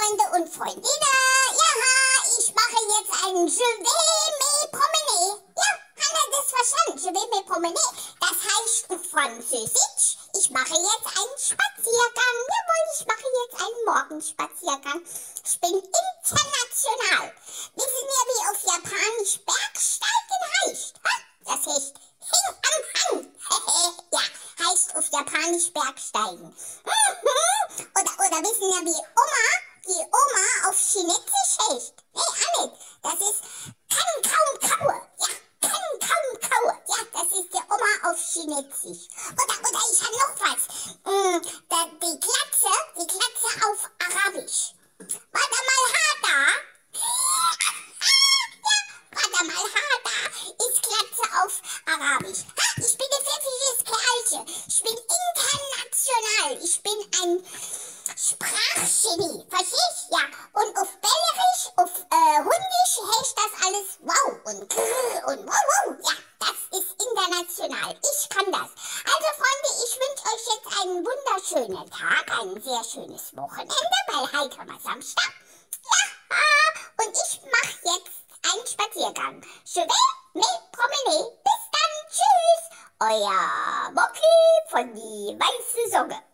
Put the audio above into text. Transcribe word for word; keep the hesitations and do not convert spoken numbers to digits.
Freunde und Freundinnen, ja, ich mache jetzt ein Je vais me promener. Ja, Hanna hat es verstanden. Je vais me promener. Das heißt auf Französisch, ich mache jetzt einen Spaziergang. Jawohl, ich mache jetzt einen Morgenspaziergang. Ich bin international. Wissen wir, wie auf Japanisch Bergsteigen heißt? Ha? Das heißt Hing am Hang. Ja, heißt auf Japanisch Bergsteigen. Mhm. Oder, oder wissen wir, wie Oma, die Oma auf Chinesisch heißt? Nee, auch nicht. Das ist kann kaum kaue. Ja, kann kaum kaue. Ja, das ist die Oma auf Chinesisch. Oder, oder ich habe noch was. Mm, da, die Glatze, die Glatze auf Arabisch. Warte mal, Hada. Warte mal, Hada ist Glatze auf Arabisch. Ha, ich bin ein pfiffiges Kerlchen. Ich bin international. Ich bin ein Sprachgenie. Verstehst? Ja. Und auf Bellerisch, auf äh, Hundisch heißt das alles wow und grrr und wow, wow. Ja, das ist international. Ich kann das. Also, Freunde, ich wünsche euch jetzt einen wunderschönen Tag, ein sehr schönes Wochenende, weil heute haben wir Samstag. Ja, und ich mache jetzt einen Spaziergang. Je vais me promener. Bis dann. Tschüss. Euer Moki von die weiße Sonne.